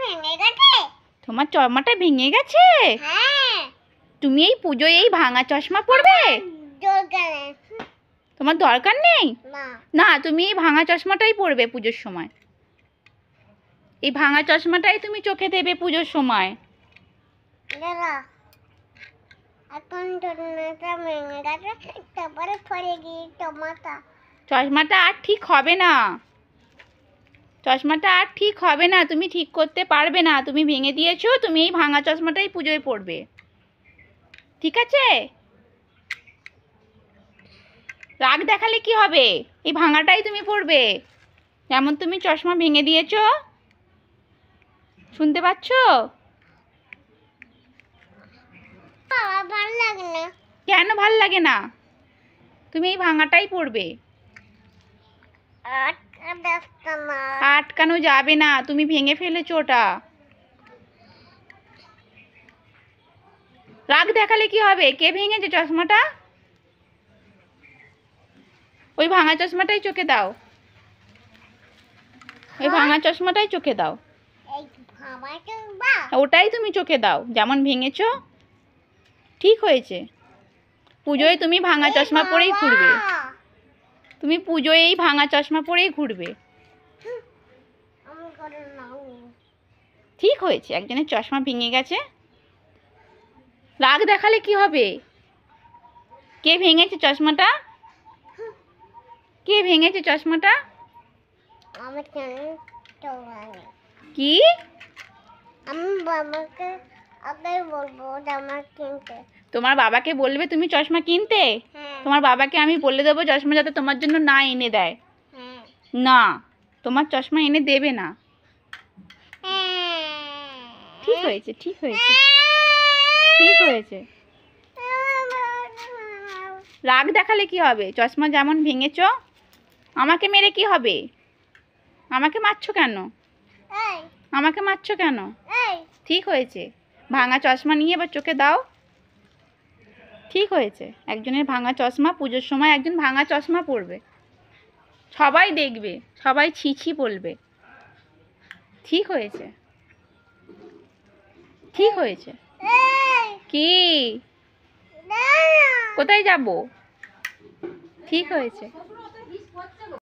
তোমার চশমাটা ভেঙে গেছে? তুমি এই পুজোয় এই ভাঙা চশমা পরবে? তোমার দরকার নেই? না, তুমি এই ভাঙা চশমাটাই পরবে পুজোর সময়। এই ভাঙা চশমাটাই তুমি চোখে দেবে পুজোর সময়। চশমাটা আর ঠিক হবে না। চশমাটা আর ঠিক হবে না, তুমি ঠিক করতে পারবে না। তুমি ভেঙে দিয়েছো, তুমি এই ভাঙা চশমাটাই পুজোয় পরবে, ঠিক আছে? রাগ দেখালে কি হবে? এই ভাঙাটাই তুমি পরবে। যেমন তুমি চশমা ভেঙে দিয়েছো, শুনতে পাচ্ছ? কেন ভাল লাগে না? তুমি এই ভাঙাটাই পরবে। আটকানো যাবে না, তুমি ভেঙে ফেলেছো ওটা। রাগ দেখালে কি হবে? কে ভেঙেছে চশমাটা? ওই ভাঙা চশমাটাই চোখে দাও। ওই ভাঙা চশমাটাই চোখে দাও। ওটাই তুমি চোখে দাও। যেমন ভেঙেছো, ঠিক হয়েছে। পুজোয় তুমি ভাঙা চশমা পরেই ঘুরবে। তুমি পুজোয় এই ভাঙা চশমা পরেই ঘুরবে। ঠিক হয়েছে। একজনের চশমা ভেঙে গেছে। রাগ দেখালে কি হবে? কে ভেঙেছে চশমাটা? কে ভেঙেছে চশমাটা? কি? তোমার বাবাকে বলবে তুমি চশমা কিনতে? তোমার বাবাকে আমি বলে দেবো চশমা যাতে তোমার জন্য না এনে দেয়। না, তোমার চশমা এনে দেবে না। ঠিক হয়েছে, ঠিক হয়েছে, ঠিক হয়েছে। রাগ দেখালে কি হবে? চশমা যেমন ভেঙেছো, আমাকে মেরে কি হবে? আমাকে মারছো কেন? আমাকে মারছো কেন? ঠিক হয়েছে। ভাঙা চশমা নিয়ে এবার চোখে দাও। ঠিক হয়েছে। একজনের ভাঙা চশমা, পুজোর সময় একজন ভাঙা চশমা পরবে, সবাই দেখবে, সবাই ছি ছি বলবে। ঠিক হয়েছে, ঠিক হয়েছে। কি? কোথায় যাব? ঠিক হয়েছে।